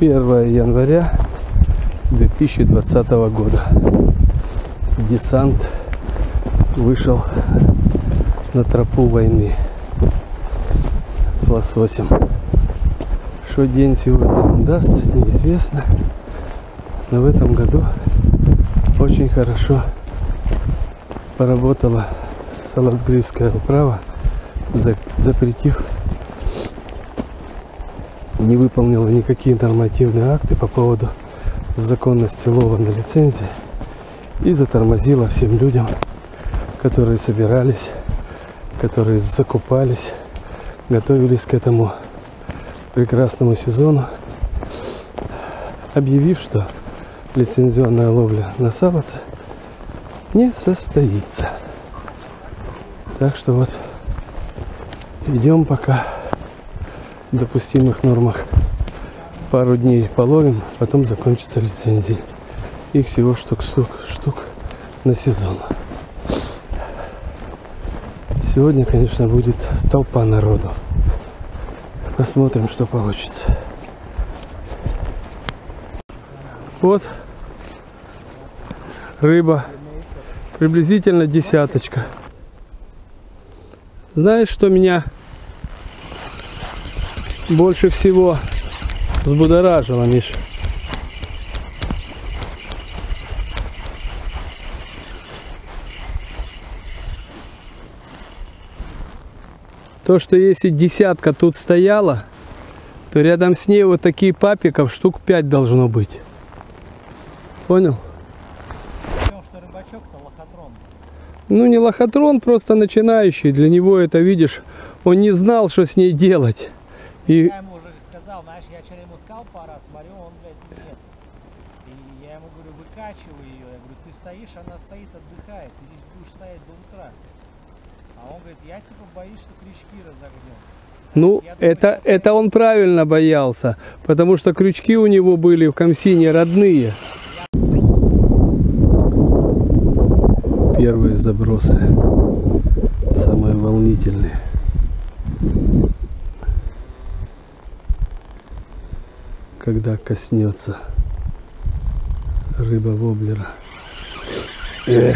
1 января 2020 года. Десант вышел на тропу войны с лососем. Что день сегодня он даст, неизвестно. Но в этом году очень хорошо поработала Салацгрivская управа, запретив, не выполнила никакие нормативные акты по поводу законности лова на лицензии и затормозила всем людям, которые собирались, которые закупались, готовились к этому прекрасному сезону, объявив, что лицензионная ловля на сабаце не состоится. Так что вот идем пока в допустимых нормах. Пару дней половим, потом закончится лицензия. Их всего штук на сезон. Сегодня, конечно, будет толпа народу. Посмотрим, что получится. Вот рыба. Приблизительно десяточка. Знаешь, что меня больше всего взбудоражило, Миша? То, что если десятка тут стояла, то рядом с ней вот такие папиков штук 5 должно быть. Понял? Что рыбачок-то лохотрон. Ну не лохотрон, просто начинающий. Для него это, видишь, он не знал, что с ней делать. И... Я ему уже сказал, знаешь, я вчера ему сказал пару раз, смотрю, он, блядь, нет. И я ему говорю, выкачивай ее. Я говорю, ты стоишь, она стоит, отдыхает. Ты здесь будешь стоять до утра. А он говорит, я типа боюсь, что крючки разогнем. Ну, это он правильно боялся, потому что крючки у него были в Камсине родные. Первые забросы, самые волнительные. Когда коснется рыба-воблера. Эх,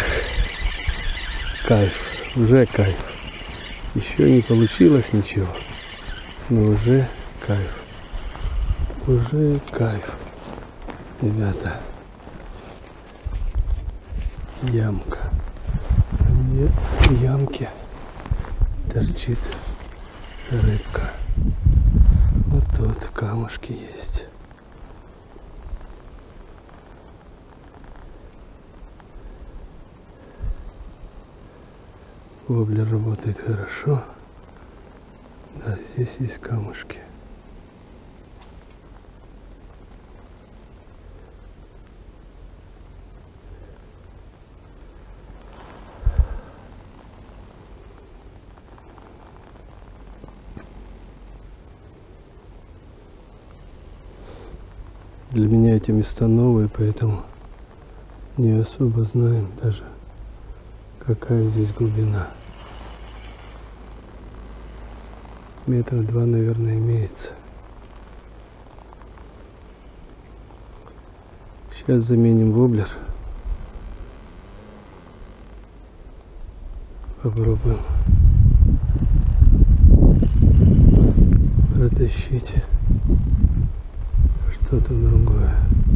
кайф, уже кайф. Еще не получилось ничего, но уже кайф. Уже кайф. Ребята, ямка. Где в ямке торчит рыбка. Вот тут камушки есть. Воблер работает хорошо. Да, здесь есть камушки. Для меня эти места новые, поэтому не особо знаем даже, какая здесь глубина. 2 метра, наверное, имеется. Сейчас заменим воблер. Попробуем протащить что-то другое.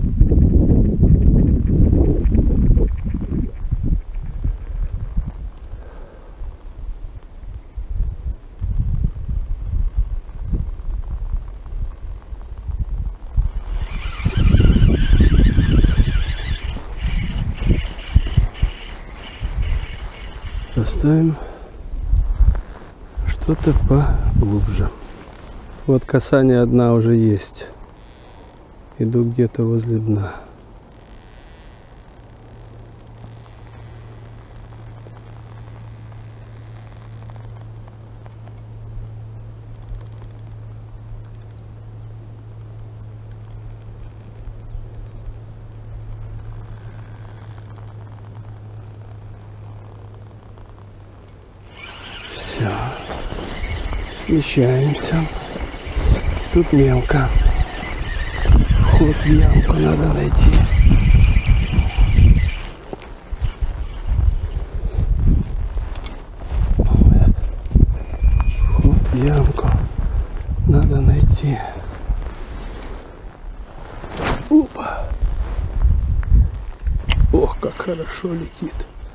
Поставим что-то поглубже. Вот касание дна уже есть. Иду где-то возле дна. Все. Смещаемся. Тут мелко. Вход в ямку надо найти. Вход в ямку надо найти. Опа! Ох, как хорошо летит.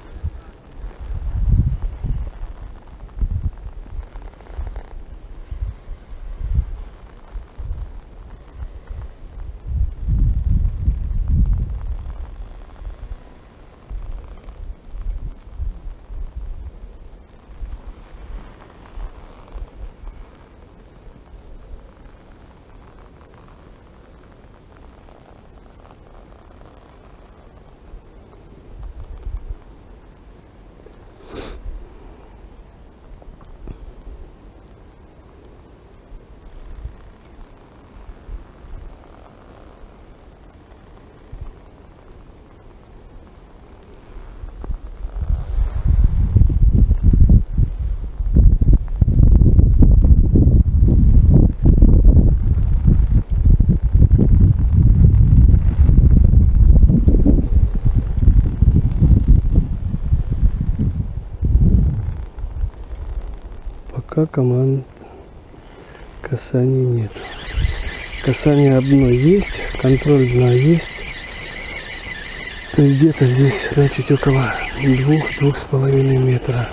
Пока команд касаний нет. Касание одно есть, контроль дна есть. То есть где-то здесь, значит, около 2-2,5 метра.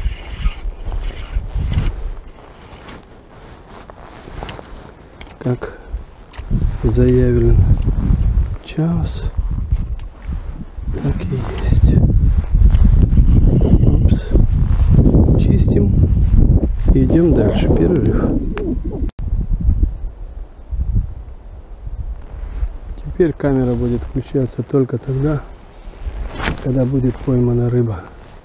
Как заявлен час, так и есть. Упс. Чистим. Идем дальше. Перерыв. Теперь камера будет включаться только тогда, когда будет поймана рыба.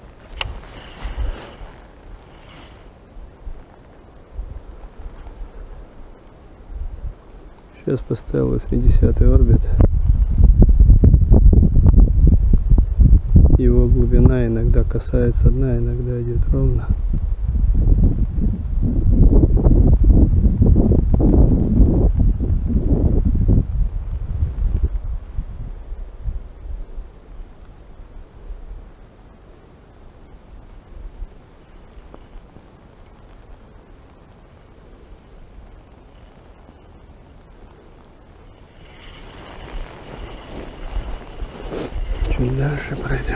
Сейчас поставил 80-й орбит. Его глубина иногда касается дна, иногда идет ровно. Чуть дальше пройдем.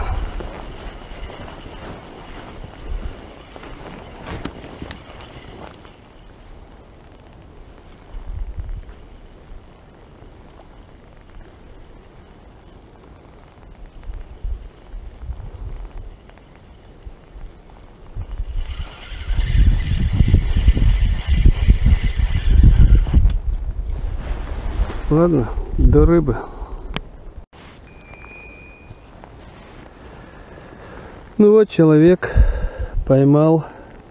Ладно, до рыбы. Ну вот, человек поймал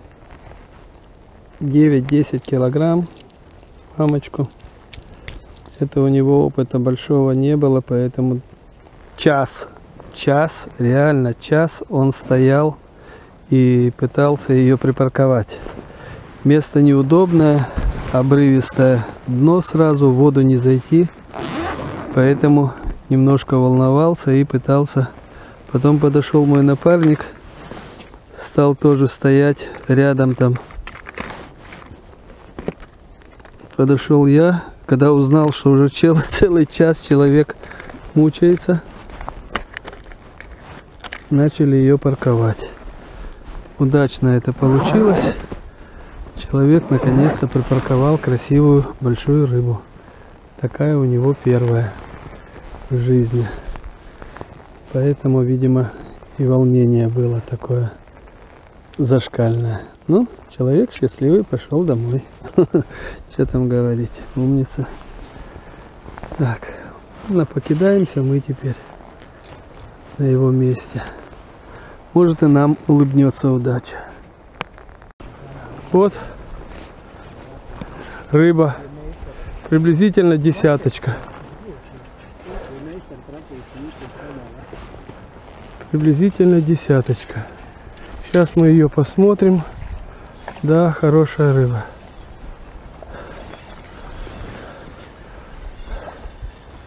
9-10 килограмм мамочку. Это у него опыта большого не было, поэтому час, реально час он стоял и пытался ее припарковать. Место неудобное, обрывистое дно сразу, в воду не зайти, поэтому немножко волновался и пытался. Потом подошел мой напарник, стал тоже стоять рядом там. Подошел я, когда узнал, что уже целый час человек мучается, начали ее парковать. Удачно это получилось. Человек наконец-то припарковал красивую большую рыбу. Такая у него первая в жизни. Поэтому, видимо, и волнение было такое зашкальное. Ну, человек счастливый пошел домой. Что там говорить, умница. Так, ладно, покидаемся мы теперь на его месте. Может, и нам улыбнется удача. Вот рыба, приблизительно десяточка. Приблизительно десяточка. Сейчас мы ее посмотрим. Да, хорошая рыба.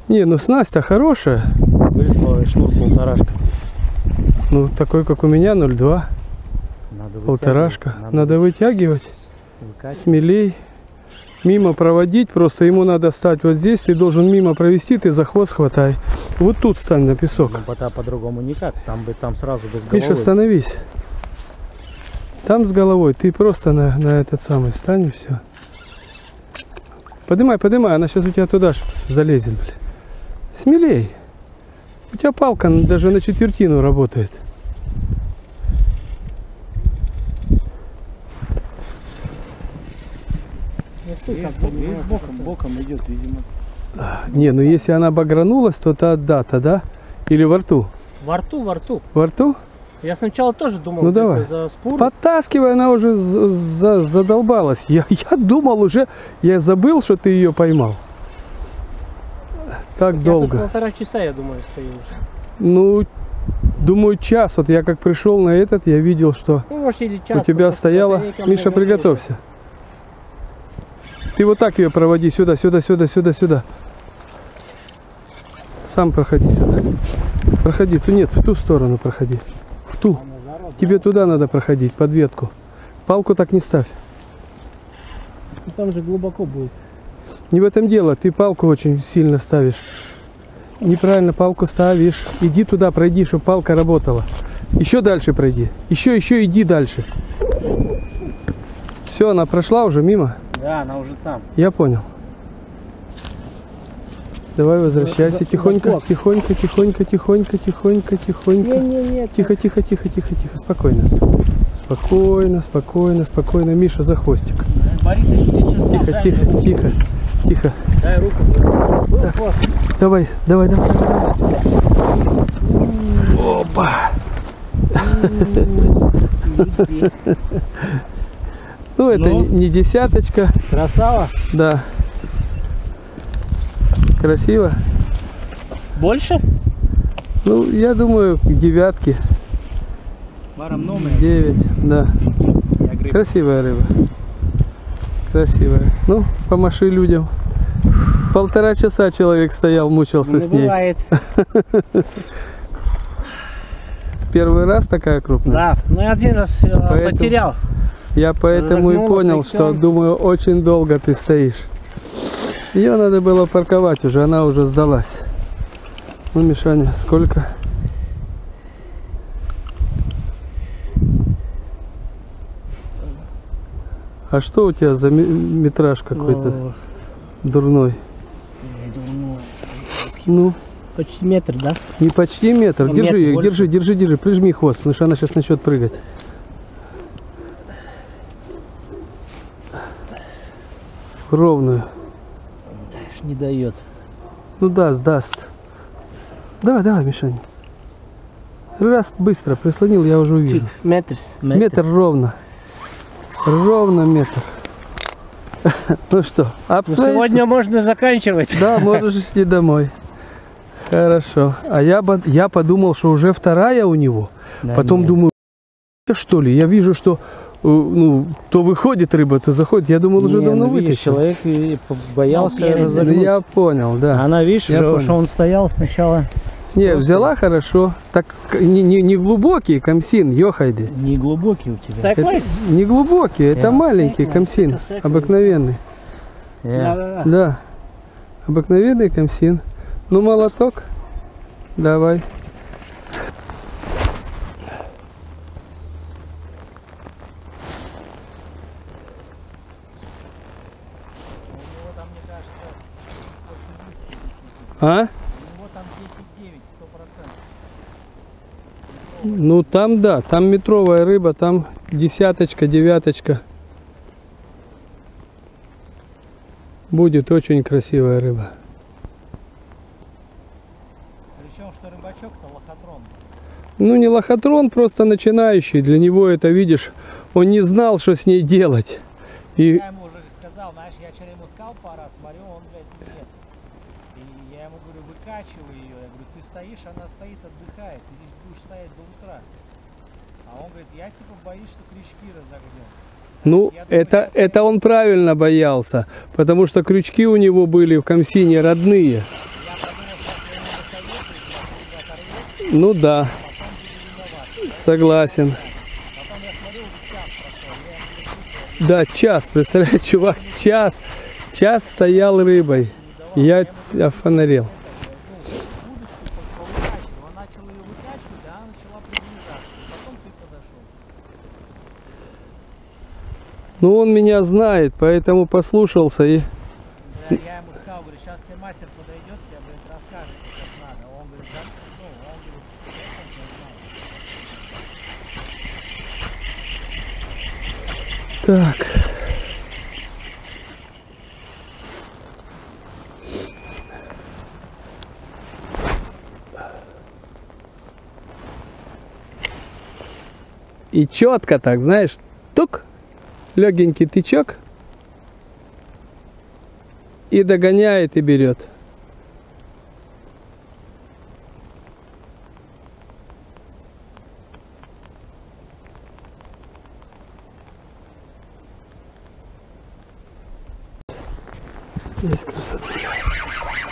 Не, ну снасть-то хорошая. Говорит, шнур полторашка. Ну, такой, как у меня, 0,2. Надо Полторашка. вытягивать, Надо вытягивать. выкачивать. Смелей. Мимо проводить. Просто ему надо стать вот здесь. Ты должен мимо провести, ты за хвост хватай. Вот тут стань на песок. Ну, по-другому никак. Там сразу без головы. Миша, остановись. Там с головой. Ты просто на этот самый стань и все. Поднимай, поднимай. Она сейчас у тебя туда залезет, блин. Смелей. У тебя палка даже на четвертину работает. Боком идет, видимо. Не, ну если она обогранулась, то тогда. Или во рту. Во рту. Во рту? Я сначала тоже думал, Ну, давай. за спору. Подтаскивай, она уже задолбалась. Я думал уже, я забыл, что ты ее поймал. Так долго. Я тут 1,5 часа, я думаю, стою уже. Ну, думаю, час. Вот я как пришел на этот, я видел, что Ну, может, или час. у тебя стояла. Миша, приготовься. Ты вот так ее проводи сюда. Сам проходи сюда. Проходи. Нет, в ту сторону проходи. В ту. Тебе туда надо проходить, под ветку. Палку так не ставь. Там же глубоко будет. Не в этом дело. Ты палку очень сильно ставишь. Неправильно палку ставишь. Иди туда, пройди, чтобы палка работала. Еще дальше пройди. Еще иди дальше. Все, она прошла уже мимо. Да, она уже там. Я понял. Давай возвращайся. Тихонько. Не, Тихо. Миша, за хвостик. Борисович, ты сейчас Тихо. Дай руку. Так. Давай. Опа. Ну, это не десяточка. Красава. Да. Красиво. Больше? Ну, я думаю, к девятке. 9, да. Красивая рыба. Красивая. Ну, помаши людям. 1,5 часа человек стоял, мучился с ней. Бывает. Первый раз такая крупная? Да, ну я один раз потерял. Я поэтому и понял, что, думаю, очень долго ты стоишь. Ее надо было парковать уже, она уже сдалась. Ну, Мишаня, сколько? А что у тебя за метраж какой-то дурной? Ну, Почти метр, да? не почти метр. Ну, Держи, метр больше. держи, прижми хвост, потому что она сейчас начнет прыгать. Ровную. Не дает. Ну даст. Давай, Мишаня. Раз быстро прислонил, я уже увижу. Метр ровно. Ровно метр. Ну что, Сегодня можно заканчивать. Да, можешь идти домой. Хорошо. А я подумал, что уже вторая у него. Да, Потом нет. думаю, что ли? Я вижу, что то выходит рыба, то заходит. Я думал, уже давно вытащил. Человек боялся Ну, разогнуть. я понял, да. Она, видишь, Я уже, понял. что он стоял сначала. Не, взяла хорошо. Так не глубокий камсин, йохайди. Не глубокий у тебя. Это не глубокий, это маленький камсин. Обыкновенный. Да. Обыкновенный камсин. Ну, молоток. Давай. А? Ну там да, там метровая рыба, там десяточка, девяточка. Будет очень красивая рыба. Причем, что рыбачок-то лохотрон. Ну не лохотрон, просто начинающий. Для него это, видишь, он не знал, что с ней делать. И Я ему уже сказал, знаешь, я вчера ему сказал пару раз, смотрю, он, блядь, нет. И я ему говорю, выкачивай ее. Я говорю, ты стоишь, она стоит, отдыхает. Ты здесь будешь стоять до утра. А он говорит, я типа боюсь, что крючки разогнем. ну это он правильно боялся, потому что крючки у него были в камсине родные. Я подумал, Ну да, потом буду виноват. согласен. Потом я смотрю, уже час прошел, я не Да, час, представляешь, чувак, час стоял рыбой. Я офонарел. удочку повыкачивал, он начал ее выкачивать, а она начала приближаться. И потом ты подошел. Ну, он меня знает, поэтому послушался и... Я ему сказал, говорю, сейчас тебе мастер подойдет, тебе, говорит, расскажет, как надо. Он говорит, да, ну, он говорит, я знаю. Так. И четко так, знаешь, тук, легенький тычок. И догоняет, и берет. Есть красота.